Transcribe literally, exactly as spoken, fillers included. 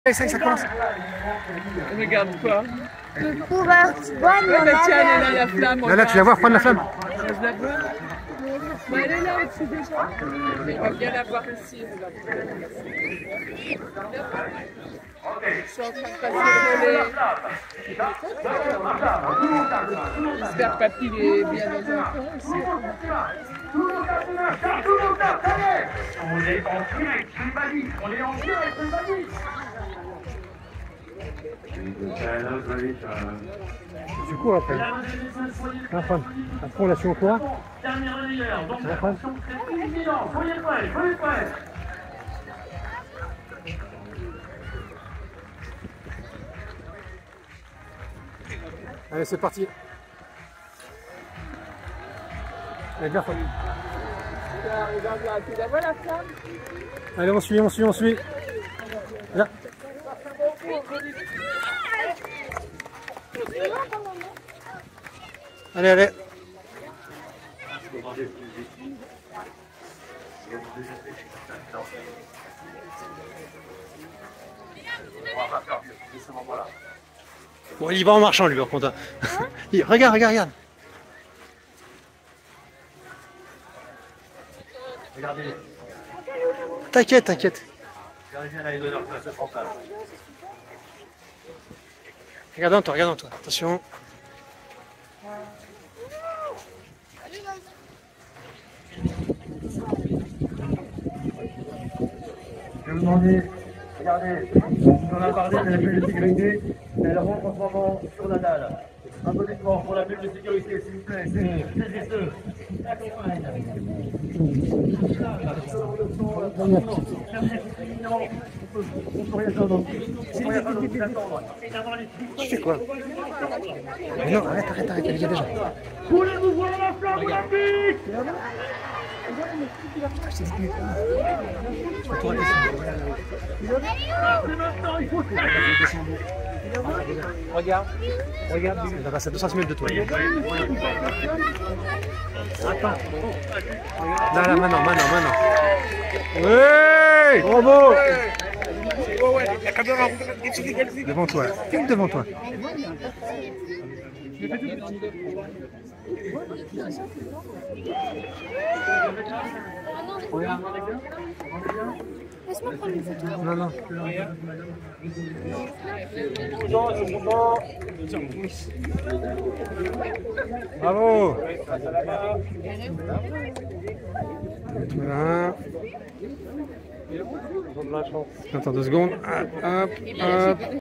Ça, ça commence. Regarde quoi? Pour un bon Ouais, bah tiens, elle est là, la flamme. Là, là, tu vas voir prendre la flamme. Je la veux. Bah, elle est là au-dessus déjà. Mais on va bien la voir ici. Je suis en train de passer le relais. J'espère que papy est bien dans un coin aussi. On est en direct, c'est une valise. On est en direct, c'est une valise. Tu cours après. Après, après on la suit au courant. Dernière demi-heure, donc attention, c'est imminent. Soyez prêts, soyez prêts. Allez, c'est parti. Allez, bien fait. Regarde là, tu la vois la flamme? Allez, on suit, on suit, on suit. Là. Allez, allez. Bon, il y va en marchant, lui, par contre. Il- regarde, regarde, regarde. Regardez, T'inquiète, t'inquiète. regardez bien là, les donneurs, place frontale. Regarde en toi, regarde en toi. Attention. Je vais vous demander, regardez, on a parlé de la bulle de sécurité, elle rentre en ce moment sur la dalle. Un peu d'effort pour la bulle de sécurité, s'il vous plaît, c'est les ceux. Tu fais quoi? Mais non, arrête, arrête, arrête, il y a déjà. Voulez-vous voir la flamme olympique? Regarde, regarde, il va passer à deux centimètres de toi. Attends. Là, là, maintenant, maintenant, maintenant. Oui! Bravo! Devant toi, filme devant toi. Laisse-moi prendre une photo. Non, non. Bravo! Voilà. Attends deux secondes. Hop, hop, hop.